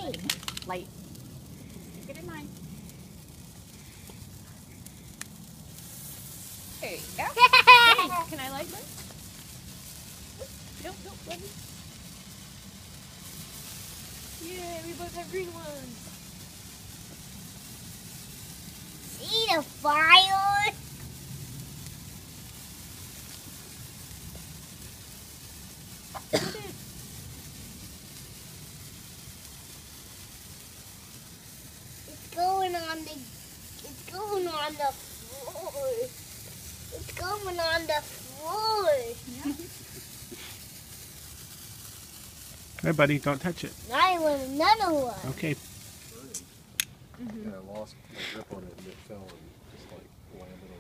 Light. Get in mine. There you go. Hey, can I light one? Nope, let me. Yeah, we both have green ones. See the fire? It's going on the floor. It's going on the floor. Yeah. Hey, buddy, don't touch it. I want another one. Okay. Yeah, I lost my grip on it and it fell and just like landed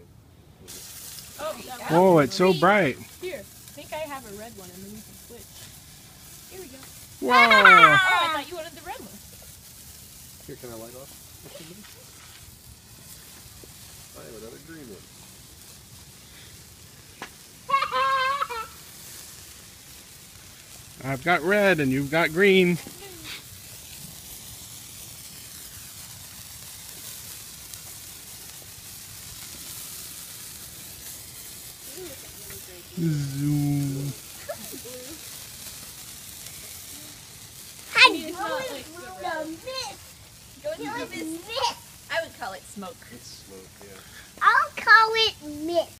on the line. Oh, Oh, it's so bright. Here, I think I have a red one and then we can switch. Here we go. Whoa. Oh, I thought you wanted the red one. Here, can I light off? I have another green one. I've got red and you've got green. Zoom. I would call it smoke. It's smoke, yeah. I'll call it mist.